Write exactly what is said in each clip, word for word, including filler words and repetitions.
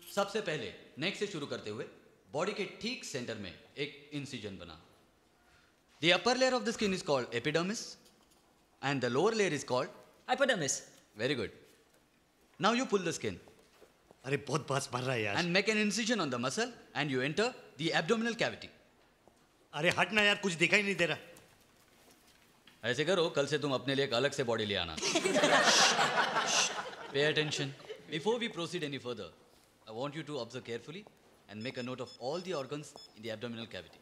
सबसे पहले नेक से शुरू करते हुए बॉडी के ठीक सेंटर में एक इंसिजन बना. The upper layer of the skin is called epidermis and the lower layer is called hypodermis. Very good. Now you pull the skin. अरे बहुत बस भर रहा है यार. And make an incision on the muscle and you enter the abdominal cavity. अरे हट ना यार, कुछ दिखा ही नहीं दे रहा. ऐसे करो, कल से तुम अपने लिए एक अलग से बॉडी ले आना. Pay attention. Before we proceed any further, I want you to observe carefully and make a note of all the organs in the abdominal cavity.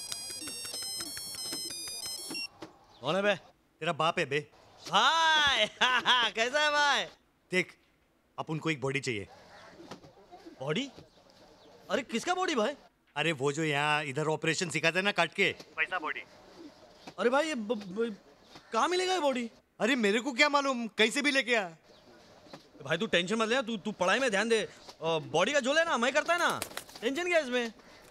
कौन है बे? तेरा बाप है बे. हाय कैसा है भाई? देख, अपन को एक बॉडी चाहिए. बॉडी? अरे किसका बॉडी भाई? अरे वो जो यहाँ इधर ऑपरेशन सिखाते हैं ना काट के, वैसा बॉडी. अरे भाई ये कहाँ मिलेगा ये बॉडी? अरे मेरे को क्या मालूम, कैसे भी लेके आ. भाई तू टेंशन मत ले, तू तू पढ़ाई में ध्यान दे. बॉडी का जो लेना मैं करता है ना, टेंशन क्या इसमें.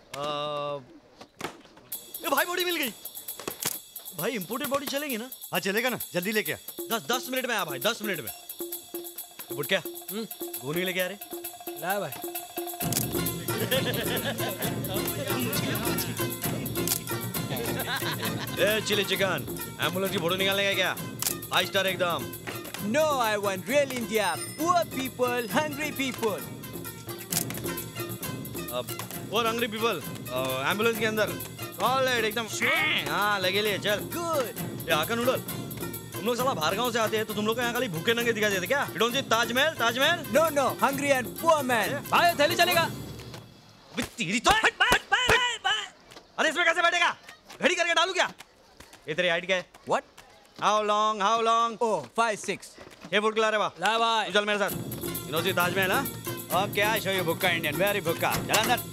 ये भाई बॉडी मिल गई. भाई इंपोर्टेड बॉडी चलेगी ना? हाँ चलेगा ना, जल्दी लेके आ. दस दस मिनट में आ भाई, दस मिनट में. बुट क्या गोनी लेके आ रहे? ला भाई. ए चिली चिकन, एम्बुलेंस की फोटो निकालने का क्या? फाइव स्टार एकदम. No, I want real India. Poor people, hungry people. और हंग्री पीपल एम्बुलेंस के अंदर ऑलराइट एकदम. हाँ लगे लिए चल. Good. ये आका नूडल, तुम लोग साला बाहर गांव से आते हैं तो तुम लोग को यहाँ खाली भूखे नंगे दिखाई देते क्या? You don't see Taj Mahal? Taj Mahal? No, no, hungry and poor man. भाई थैली चलेगा. तेरी तो हट हट हट. अरे इसमें कैसे बैठेगा? घड़ी करके डालू क्या? ये तेरी हाइट क्या है? What? How long? How long? Oh, five six. ये फुट खिला रहे बा. ला भाई. तू चल मेरे साथ. You know see ताजमहल हाँ? Okay, I show you भुक्का Indian. Very भुक्का. चल अंदर.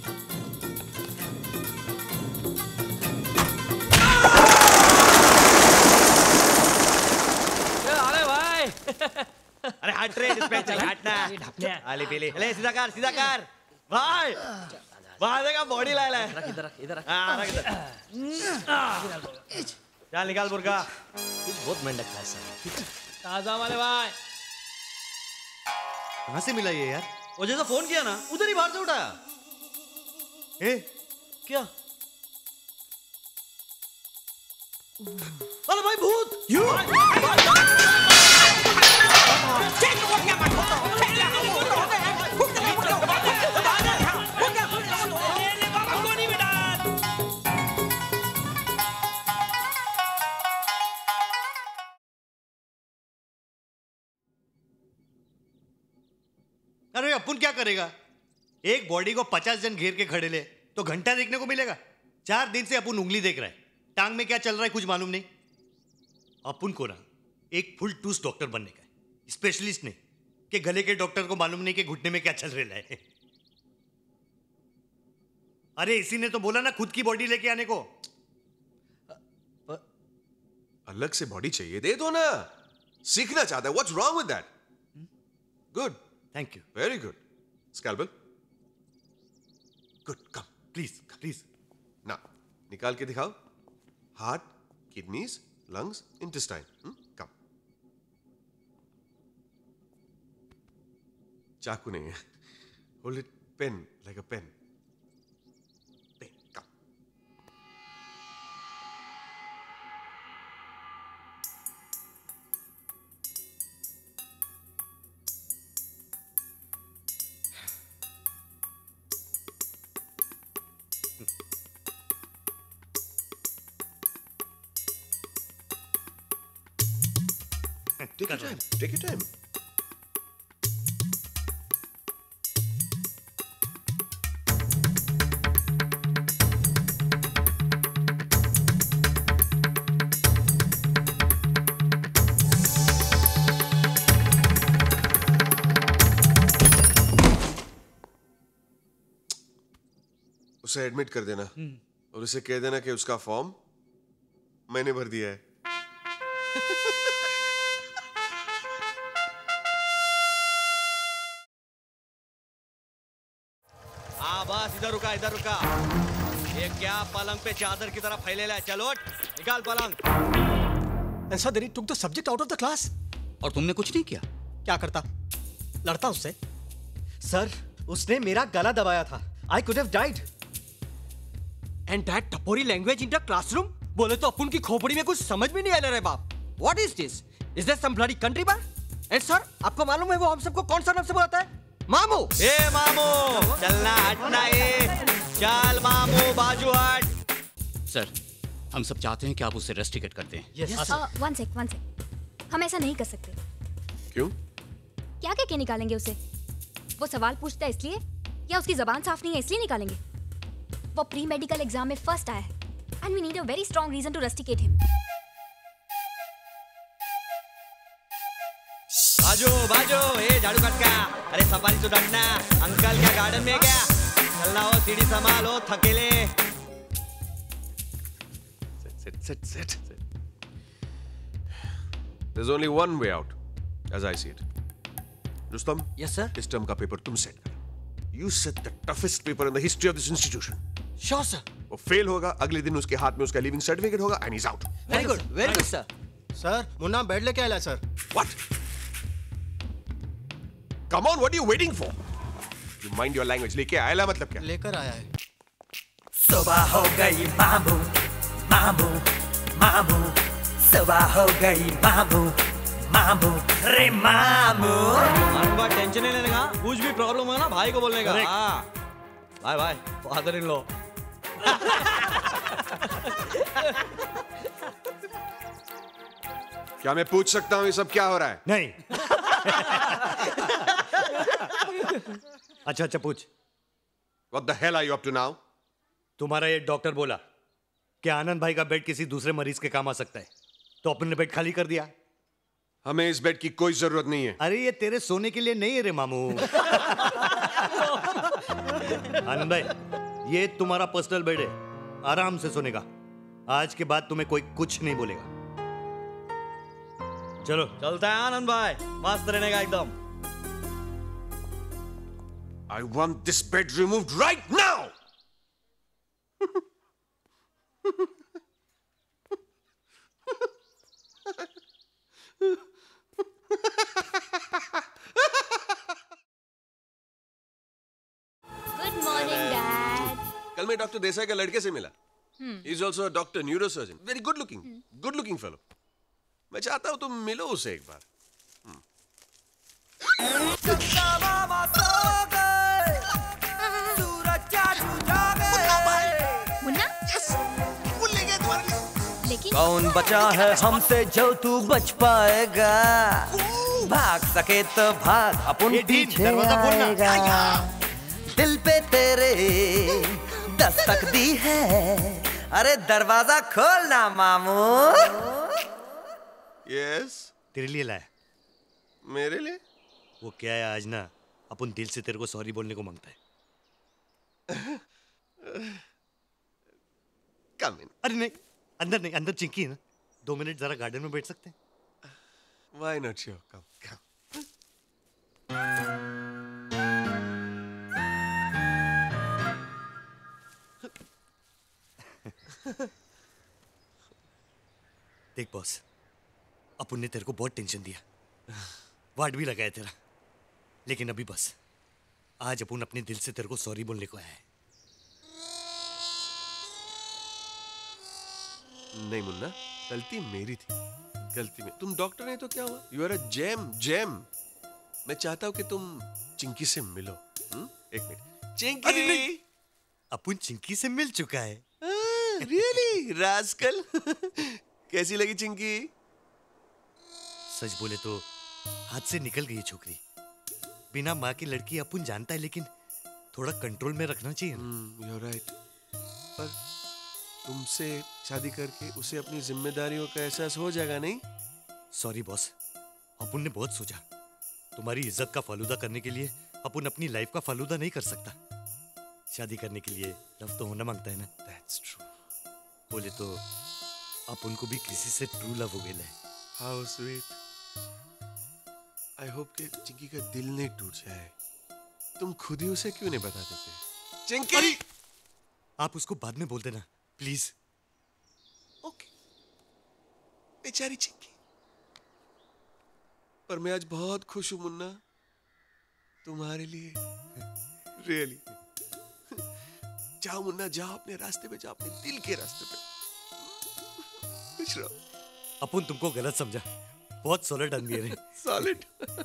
अरे भाई. अरे हट रे डिस्पेंसर हटना. आली पीली. ले सीधा कर सीधा कर. भाई. वहाँ देखा बॉडी लाया है. रख इधर रख इधर रख. हाँ रख इधर. चल निकाल बुर्का. बहुत मेंढक था सर. ताजा वाले भाई. कहाँ से मिला ये यार? वो जैसा फोन किया ना उधर ही बाहर से उठाया. ए क्या? अरे भाई भूत. यू अरे अपन क्या करेगा? एक बॉडी को पचास जन घेर के खड़े ले तो घंटा देखने को मिलेगा. चार दिन से अपन उंगली देख रहा है, टांग में क्या चल रहा है कुछ मालूम नहीं. अपन को ना एक फुल टूस डॉक्टर बनने का है, स्पेशलिस्ट ने कि गले के डॉक्टर को मालूम नहीं कि घुटने में क्या चल रहा है. अरे इसी ने तो बोला ना खुद की बॉडी लेके आने को. अलग से बॉडी चाहिए, दे दो ना. सीखना चाहता है. What's wrong with that? Good. Thank you. Very good. Scalpel. Good. Come. Please please. Now, निकाल के दिखाओ. Heart, kidneys, lungs, intestine. Hmm? Come. चाकू नहीं है. Hold it. Pen, like a pen. Pen. Come. Take your time. Take your time. उसे admit कर देना और उसे कह देना कि उसका फॉर्म मैंने भर दिया है. हाँ बस इधर रुका इधर रुका. ये क्या पलंग पे चादर की तरह फैलेला है. चलो निकाल पलंग. And sir, then he took the subject out of the class. और तुमने कुछ नहीं किया? क्या करता? लड़ता उससे. सर उसने मेरा गला दबाया था. I could have died. And that टपोरी language in the classroom? बोले तो अपन की खोपड़ी में कुछ समझ में नहीं आ रहा है बाप. What is this? Is there some bloody country bar? And sir, आपको मालूम है वो हम सबको कौन सा नाम से बुलाता है? मामू. ए मामू, चलना हटना ए. चल मामू, बाजू हट. सर, हम सब चाहते हैं कि आप उसे रेस्ट्रिकेट करते हैं. Yes. uh, one sec, one sec. हम ऐसा नहीं कर सकते. क्यों? क्या क्या क्या निकालेंगे उसे? वो सवाल पूछता है इसलिए या उसकी जबान साफ नहीं है इसलिए निकालेंगे? वो प्री मेडिकल एग्जाम में फर्स्ट आया है and we need a very strong reason to rusticate him. बाजू बाजू ए झाड़ू कटका. अरे सफारी तो डरना. अंकल क्या गार्डन में क्या? चलना हो सीढ़ी संभालो थकेले. Sit, sit, sit, sit. There's only one way out, as I see it. Rustam? Yes, sir. इस टर्म का पेपर तुम सेट कर. You set the toughest paper in the history of this institution. Sure, sir. वो fail होगा, अगले दिन उसके हाथ में उसका लीविंग सर्टिफिकेट होगा and he's out. Very good, very good, sir. Sir, Munna bed लेके आया sir. What? Come on, what are you waiting for? You mind your language. लेके आया मतलब क्या? लेकर आया है. सुबह हो गई मामू मामू मामू. सुबह हो गई मामू मामू रे मामू. अनबा टेंशन नहीं लेने का. कुछ भी प्रॉब्लम हो ना भाई को बोलने का. हाँ. Bye bye father in law. क्या मैं पूछ सकता हूँ ये सब क्या हो रहा है? नहीं. अच्छा अच्छा पूछ. What the hell are you up to now? तुम्हारा ये डॉक्टर बोला कि आनंद भाई का बेड किसी दूसरे मरीज के काम आ सकता है, तो अपन ने बेड खाली कर दिया. हमें इस बेड की कोई जरूरत नहीं है. अरे ये तेरे सोने के लिए नहीं है रे मामू. आनंद भाई, ये तुम्हारा पर्सनल बेड है, आराम से सोने का. आज के बाद तुम्हें कोई कुछ नहीं बोलेगा. चलो चलता है आनंद भाई. मस्त रहने का एकदम. I want this bed removed right now. Good morning, Dad. कल मैं डॉक्टर देसाई के लड़के से मिला. He is also a doctor, neurosurgeon. Very good looking, good looking fellow. मैं चाहता हूँ तुम मिलो उसे एक बार. मुन्ना? लेकिन कौन बचा है हमसे जो तू बच पाएगा? भाग सके तो भाग अपन ये ढीठ, पीछे दरवाजा खोलना. आएगा. दिल पे तेरे दस्तक दी है. अरे दरवाजा खोलना मामू. Yes, तेरे लिए लाया. मेरे लिए? वो क्या है, आज ना अपन दिल से तेरे को सॉरी बोलने को मांगता है. Come in. अरे नहीं, अंदर नहीं, अंदर चिंकी है ना. दो मिनट जरा गार्डन में बैठ सकते हैं? Why not you? Come, come. देख बॉस, अपन ने तेरे को बहुत टेंशन दिया, वार्ड भी लगाया तेरा, लेकिन अभी बस आज अपन अपने दिल से तेरे को सॉरी बोलने को आया है. नहीं मुन्ना, गलती मेरी थी. गलती में. तुम डॉक्टर नहीं तो क्या हुआ? You are a gem gem. मैं चाहता हूँ कि तुम चिंकी से मिलो. हुँ? एक मिनट. चिंकी. अपन चिंकी से मिल चुका है. रियली? रास्कल. कैसी लगी चिंकी? सच बोले तो हाथ से निकल गई छोकरी. बिना माँ की लड़की अपन जानता है, लेकिन थोड़ा कंट्रोल में रखना चाहिए ना. You are right. पर तुमसे शादी करके उसे अपनी जिम्मेदारियों का एहसास हो जाएगा नहीं? सॉरी बॉस, अपन ने बहुत सोचा. तुम्हारी इज्जत का फालूदा करने के लिए अपन अपनी लाइफ का फालूदा नहीं कर सकता. शादी करने के लिए लव तो होना मांगता है ना. That's true. बोले तो अपन को भी किसी से ट्रू लव हो गया है. How sweet. I hope कि चिंकी का दिल नहीं टूट जाए. तुम खुद ही उसे क्यों नहीं बता देते? चिंकी! आप उसको बाद में बोल देना प्लीज. ओके. बेचारी चिंकी. पर मैं आज बहुत खुश हूं मुन्ना, तुम्हारे लिए. रियली। जाओ मुन्ना, जाओ अपने रास्ते पे, जाओ अपने दिल के रास्ते पे, खुश रहो। अपुन तुमको गलत समझा, बहुत सॉलिड आदमी है। सॉलिड।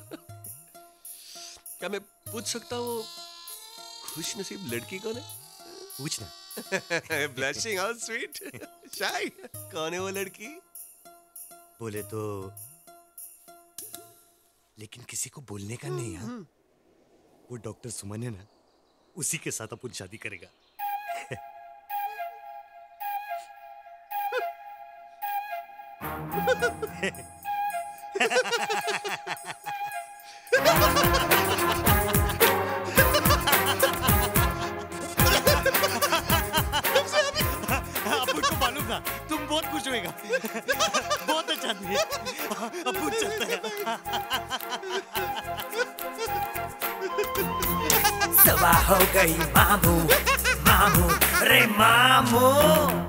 क्या मैं पूछ सकता हूँ खुश नसीब लड़की कौन है? पूछना। Blushing, how sweet, shy. कौन है वो लड़की? बोले तो, लेकिन किसी को बोलने का नहीं। हाँ, वो डॉक्टर सुमन है ना, उसी के साथ अपन शादी करेगा। अपन को मालूम था तुम बहुत खुश होएगा। बहुत अच्छा आदमी है। अपन चलते हैं। सवा हो गई मामू, मामू रे मामू।